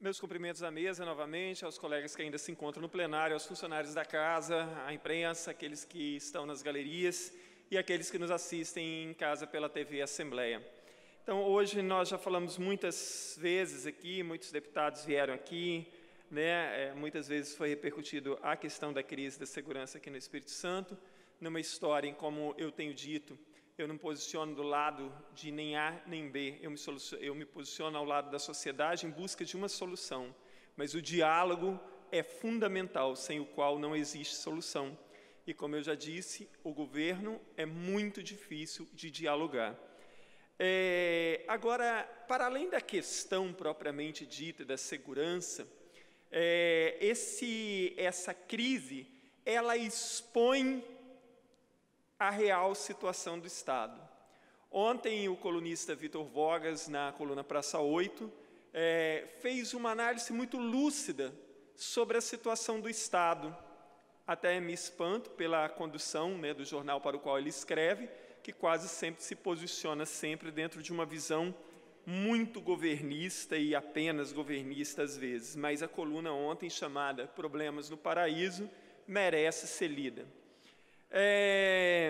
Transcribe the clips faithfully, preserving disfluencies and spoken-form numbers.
Meus cumprimentos à mesa novamente, aos colegas que ainda se encontram no plenário, aos funcionários da casa, à imprensa, aqueles que estão nas galerias e aqueles que nos assistem em casa pela T V Assembleia. Então, hoje nós já falamos muitas vezes aqui, muitos deputados vieram aqui, né? É, muitas vezes foi repercutido a questão da crise da segurança aqui no Espírito Santo, numa história em como eu tenho dito, eu não posiciono do lado de nem A nem B, eu me, eu me posiciono ao lado da sociedade em busca de uma solução, mas o diálogo é fundamental, sem o qual não existe solução. E como eu já disse, o governo é muito difícil de dialogar. É, agora, para além da questão propriamente dita da segurança, é, esse, essa crise, ela expõe a real situação do Estado. Ontem, o colunista Vitor Vogas, na coluna Praça oito, é, fez uma análise muito lúcida sobre a situação do Estado. Até me espanto pela condução, né, do jornal para o qual ele escreve, que quase sempre se posiciona sempre dentro de uma visão muito governista e apenas governista às vezes. Mas a coluna ontem, chamada Problemas no Paraíso, merece ser lida. É,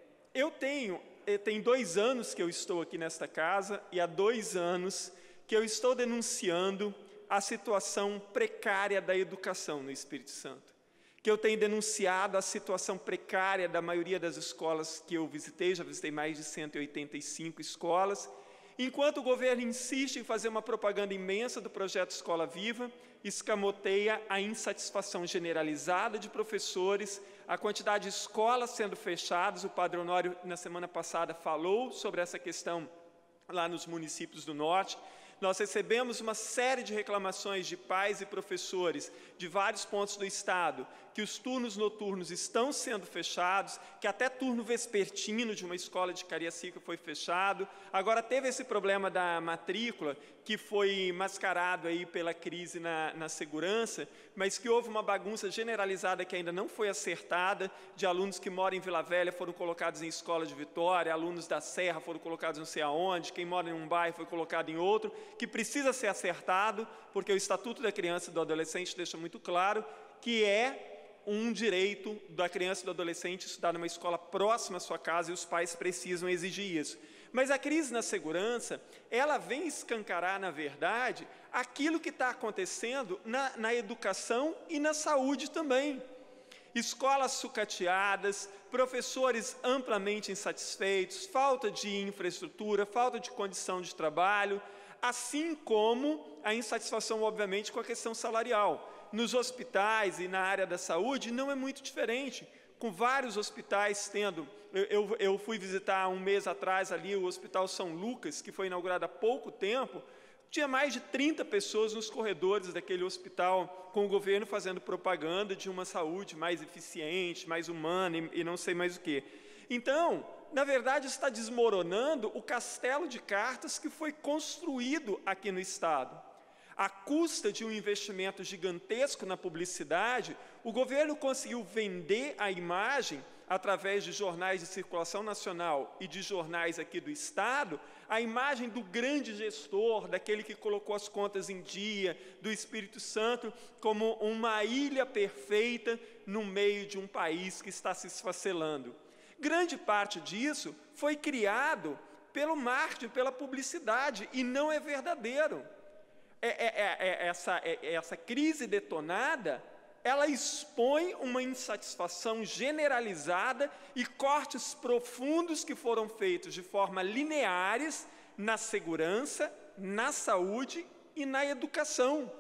eu tenho, tem dois anos que eu estou aqui nesta casa e há dois anos que eu estou denunciando a situação precária da educação no Espírito Santo, que eu tenho denunciado a situação precária da maioria das escolas que eu visitei, já visitei mais de cento e oitenta e cinco escolas, enquanto o governo insiste em fazer uma propaganda imensa do projeto Escola Viva, escamoteia a insatisfação generalizada de professores, a quantidade de escolas sendo fechadas. O Padre Honório, na semana passada, falou sobre essa questão lá nos municípios do Norte. Nós recebemos uma série de reclamações de pais e professores de vários pontos do Estado, que os turnos noturnos estão sendo fechados, que até turno vespertino de uma escola de Cariacica foi fechado. Agora teve esse problema da matrícula, que foi mascarado aí pela crise na, na segurança, mas que houve uma bagunça generalizada que ainda não foi acertada, de alunos que moram em Vila Velha foram colocados em escola de Vitória, alunos da Serra foram colocados não sei aonde, quem mora em um bairro foi colocado em outro, que precisa ser acertado, porque o Estatuto da Criança e do Adolescente deixa muito claro que é um direito da criança e do adolescente estudar numa escola próxima à sua casa e os pais precisam exigir isso. Mas a crise na segurança, ela vem escancarar, na verdade, aquilo que está acontecendo na, na educação e na saúde também. Escolas sucateadas, professores amplamente insatisfeitos, falta de infraestrutura, falta de condição de trabalho, assim como a insatisfação, obviamente, com a questão salarial. Nos hospitais e na área da saúde não é muito diferente, com vários hospitais tendo... Eu, eu, eu fui visitar um mês atrás ali o Hospital São Lucas, que foi inaugurado há pouco tempo, tinha mais de trinta pessoas nos corredores daquele hospital, com o governo fazendo propaganda de uma saúde mais eficiente, mais humana e, e não sei mais o quê. Então, na verdade, está desmoronando o castelo de cartas que foi construído aqui no Estado. À custa de um investimento gigantesco na publicidade, o governo conseguiu vender a imagem, através de jornais de circulação nacional e de jornais aqui do Estado, a imagem do grande gestor, daquele que colocou as contas em dia, do Espírito Santo, como uma ilha perfeita no meio de um país que está se esfacelando. Grande parte disso foi criado pelo marketing, pela publicidade, e não é verdadeiro. É, é, é, essa, é, essa crise detonada, ela expõe uma insatisfação generalizada e cortes profundos que foram feitos de forma lineares na segurança, na saúde e na educação.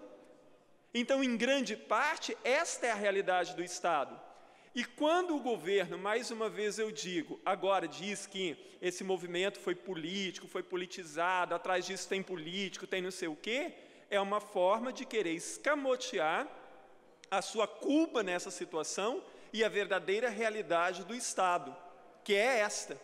Então, em grande parte, esta é a realidade do Estado. E quando o governo, mais uma vez eu digo, agora diz que esse movimento foi político, foi politizado, atrás disso tem político, tem não sei o quê, é uma forma de querer escamotear a sua culpa nessa situação e a verdadeira realidade do Estado, que é esta.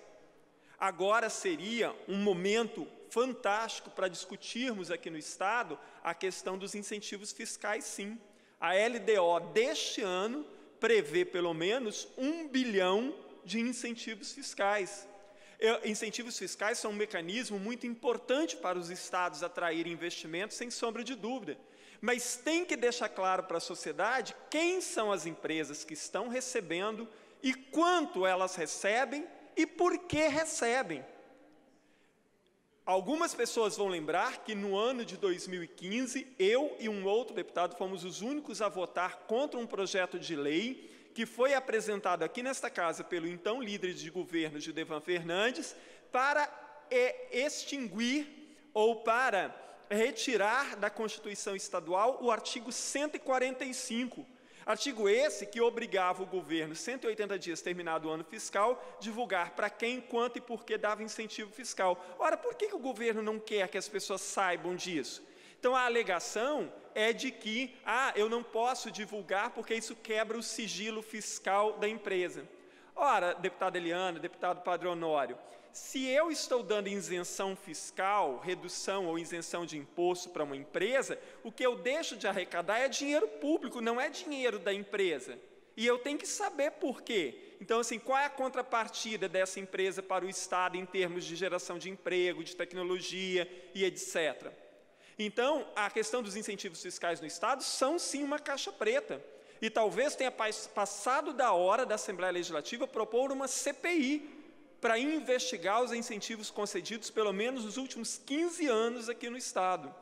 Agora seria um momento fantástico para discutirmos aqui no Estado a questão dos incentivos fiscais, sim. A L D O deste ano prevê pelo menos um bilhão de incentivos fiscais. Eu, incentivos fiscais são um mecanismo muito importante para os estados atraírem investimentos, sem sombra de dúvida. Mas tem que deixar claro para a sociedade quem são as empresas que estão recebendo e quanto elas recebem e por que recebem. Algumas pessoas vão lembrar que no ano de dois mil e quinze, eu e um outro deputado fomos os únicos a votar contra um projeto de lei que foi apresentado aqui nesta casa pelo então líder de governo, Gildevan Fernandes, para é, extinguir ou para retirar da Constituição Estadual o artigo cento e quarenta e cinco. Artigo esse que obrigava o governo, cento e oitenta dias terminado o ano fiscal, divulgar para quem, quanto e por que dava incentivo fiscal. Ora, por que, que o governo não quer que as pessoas saibam disso? Então, a alegação é de que, ah, eu não posso divulgar porque isso quebra o sigilo fiscal da empresa. Ora, deputada Eliana, deputado Padre Honório, se eu estou dando isenção fiscal, redução ou isenção de imposto para uma empresa, o que eu deixo de arrecadar é dinheiro público, não é dinheiro da empresa. E eu tenho que saber por quê. Então, assim, qual é a contrapartida dessa empresa para o Estado em termos de geração de emprego, de tecnologia e etcétera. Então, a questão dos incentivos fiscais no Estado são, sim, uma caixa preta. E talvez tenha passado da hora da Assembleia Legislativa propor uma C P I para investigar os incentivos concedidos, pelo menos nos últimos quinze anos aqui no Estado.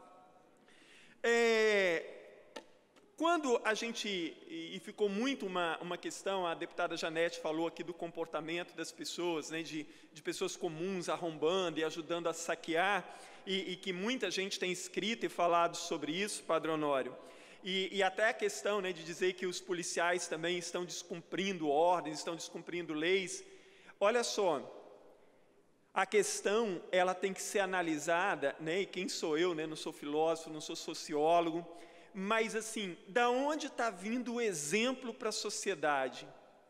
É, quando a gente, e ficou muito uma, uma questão, a deputada Janete falou aqui do comportamento das pessoas, né, de, de pessoas comuns arrombando e ajudando a saquear, e, e que muita gente tem escrito e falado sobre isso, Padre Honório. E, e até a questão, né, de dizer que os policiais também estão descumprindo ordens, estão descumprindo leis. Olha só, a questão ela tem que ser analisada, né, e quem sou eu, né, não sou filósofo, não sou sociólogo, mas assim, da onde está vindo o exemplo para a sociedade?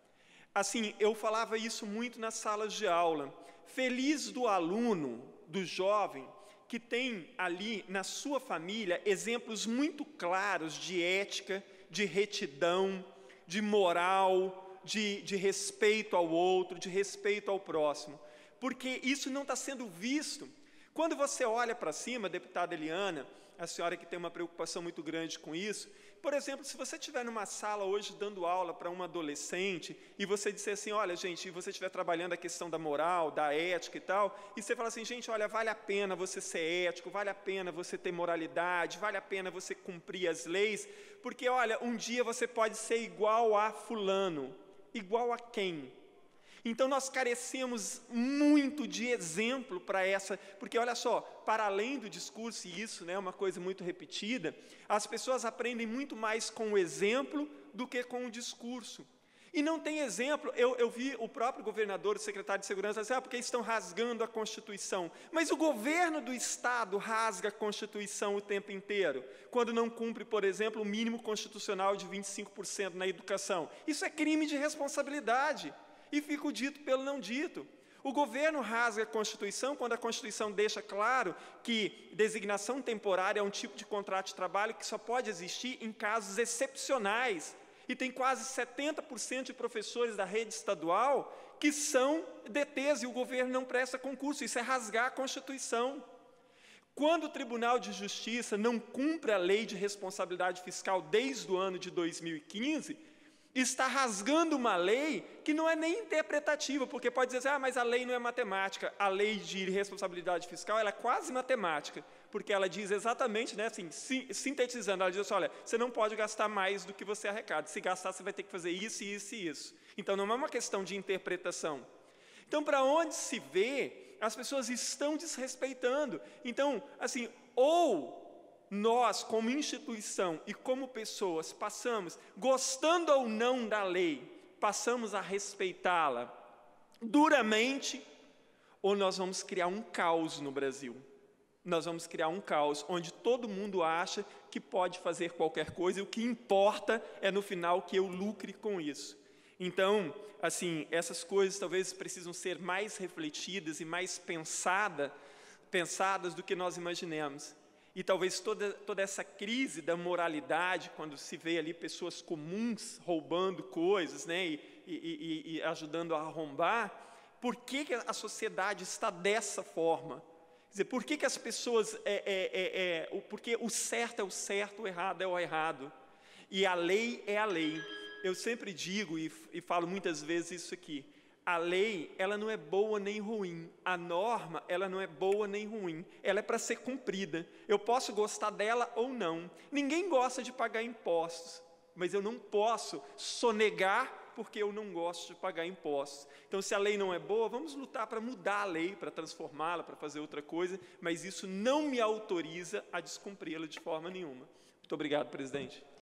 Assim, eu falava isso muito nas salas de aula. Feliz do aluno, do jovem, que tem ali na sua família exemplos muito claros de ética, de retidão, de moral, de, de respeito ao outro, de respeito ao próximo. Porque isso não está sendo visto. Quando você olha para cima, deputada Eliana, a senhora que tem uma preocupação muito grande com isso, por exemplo, se você estiver numa sala hoje dando aula para um adolescente e você disser assim, olha gente, e você estiver trabalhando a questão da moral, da ética e tal, e você fala assim, gente, olha, vale a pena você ser ético, vale a pena você ter moralidade, vale a pena você cumprir as leis, porque olha, um dia você pode ser igual a fulano. Igual a quem? Então, nós carecemos muito de exemplo para essa, porque, olha só, para além do discurso, e isso é, né, uma coisa muito repetida, as pessoas aprendem muito mais com o exemplo do que com o discurso. E não tem exemplo, eu, eu vi o próprio governador, o secretário de Segurança, dizer, ah, porque estão rasgando a Constituição. Mas o governo do Estado rasga a Constituição o tempo inteiro, quando não cumpre, por exemplo, o mínimo constitucional de vinte e cinco por cento na educação. Isso é crime de responsabilidade. E fica o dito pelo não dito. O governo rasga a Constituição quando a Constituição deixa claro que designação temporária é um tipo de contrato de trabalho que só pode existir em casos excepcionais. E tem quase setenta por cento de professores da rede estadual que são D Tês e o governo não presta concurso. Isso é rasgar a Constituição. Quando o Tribunal de Justiça não cumpre a lei de responsabilidade fiscal desde o ano de dois mil e quinze, está rasgando uma lei que não é nem interpretativa, porque pode dizer assim, ah, mas a lei não é matemática. A lei de responsabilidade fiscal ela é quase matemática, porque ela diz exatamente, né, assim, sintetizando, ela diz assim, olha, você não pode gastar mais do que você arrecada. Se gastar, você vai ter que fazer isso, isso e isso. Então, não é uma questão de interpretação. Então, para onde se vê, as pessoas estão desrespeitando. Então, assim, ou nós, como instituição e como pessoas, passamos, gostando ou não da lei, passamos a respeitá-la duramente, ou nós vamos criar um caos no Brasil. Nós vamos criar um caos onde todo mundo acha que pode fazer qualquer coisa e o que importa é, no final, que eu lucre com isso. Então, assim, essas coisas talvez precisam ser mais refletidas e mais pensada, pensadas do que nós imaginemos. E talvez toda, toda essa crise da moralidade, quando se vê ali pessoas comuns roubando coisas, né, e, e, e, e ajudando a arrombar, Por que, que a sociedade está dessa forma? Quer dizer, por que, que as pessoas... É, é, é, é, porque o certo é o certo, o errado é o errado. E a lei é a lei. Eu sempre digo e, e falo muitas vezes isso aqui. A lei, ela não é boa nem ruim. A norma, ela não é boa nem ruim. Ela é para ser cumprida. Eu posso gostar dela ou não. Ninguém gosta de pagar impostos, mas eu não posso sonegar porque eu não gosto de pagar impostos. Então, se a lei não é boa, vamos lutar para mudar a lei, para transformá-la, para fazer outra coisa, mas isso não me autoriza a descumpri-la de forma nenhuma. Muito obrigado, presidente.